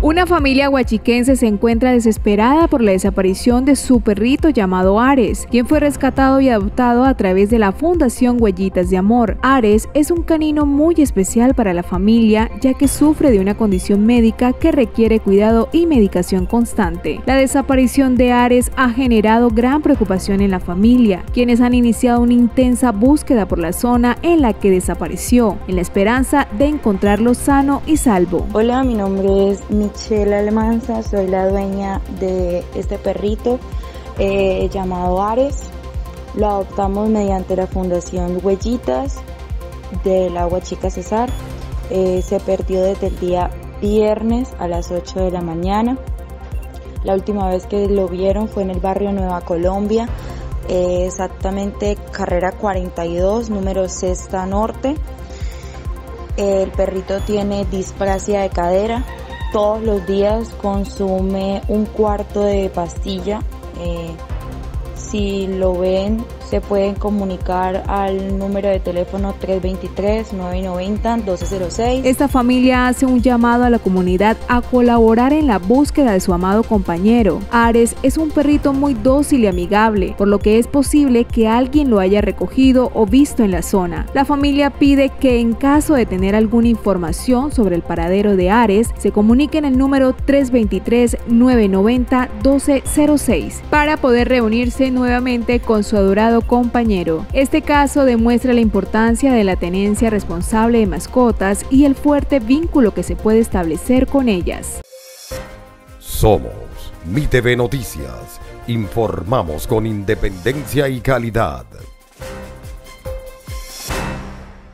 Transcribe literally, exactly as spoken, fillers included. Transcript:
Una familia huachiquense se encuentra desesperada por la desaparición de su perrito llamado Ares, quien fue rescatado y adoptado a través de la Fundación Huellitas de Amor. Ares es un canino muy especial para la familia, ya que sufre de una condición médica que requiere cuidado y medicación constante. La desaparición de Ares ha generado gran preocupación en la familia, quienes han iniciado una intensa búsqueda por la zona en la que desapareció, en la esperanza de encontrarlo sano y salvo. Hola, mi nombre es Michelle Almanza, soy la dueña de este perrito eh, llamado Ares. Lo adoptamos mediante la Fundación Huellitas de la Huachica Cesar. Eh, se perdió desde el día viernes a las ocho de la mañana. La última vez que lo vieron fue en el barrio Nueva Colombia, eh, exactamente carrera cuarenta y dos, número Sexta Norte. El perrito tiene displasia de cadera. Todos los días consume un cuarto de pastilla. Eh, si lo ven, se pueden comunicar al número de teléfono tres dos tres, nueve nueve cero, uno dos cero seis. Esta familia hace un llamado a la comunidad a colaborar en la búsqueda de su amado compañero. Ares es un perrito muy dócil y amigable, por lo que es posible que alguien lo haya recogido o visto en la zona. La familia pide que en caso de tener alguna información sobre el paradero de Ares, se comunique en el número tres dos tres, nueve nueve cero, uno dos cero seis para poder reunirse nuevamente con su adorado compañero. Este caso demuestra la importancia de la tenencia responsable de mascotas y el fuerte vínculo que se puede establecer con ellas. Somos Mi T V Noticias, informamos con independencia y calidad.